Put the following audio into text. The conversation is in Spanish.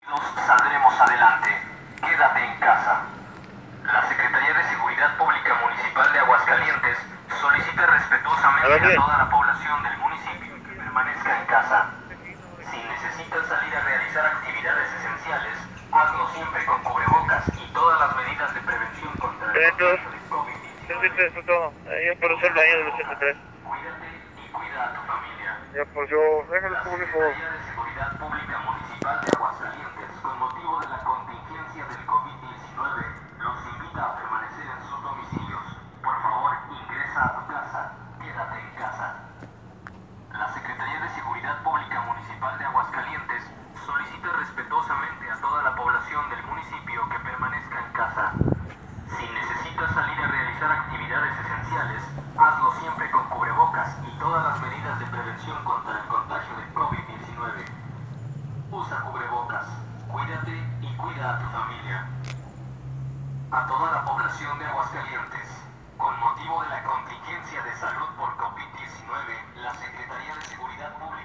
Saldremos adelante. Quédate en casa. La Secretaría de Seguridad Pública Municipal de Aguascalientes solicita respetuosamente a toda la población del municipio que permanezca en casa. Si necesitas salir a realizar actividades esenciales, hazlo siempre con cubrebocas y todas las medidas de prevención contra el contagio de COVID-19. Yo por eso el baño del 83. Cuídate y cuida a tu familia. Ya por yo, venga La el público. Secretaría de Seguridad Pública Municipal de Aguascalientes, con motivo de la contingencia del COVID-19, los invita a permanecer en sus domicilios. Por favor, ingresa a tu casa. Quédate en casa. La Secretaría de Seguridad Pública Municipal de Aguascalientes solicita respetuosamente a toda la población del municipio que permanezca en casa. Si necesitas salir a realizar actividades esenciales, hazlo siempre con cubrebocas y todas las medidas de prevención contra el contagio de COVID-19. Usa cubrebocas, cuídate y cuida a tu familia. A toda la población de Aguascalientes, con motivo de la contingencia de salud por COVID-19, la Secretaría de Seguridad Pública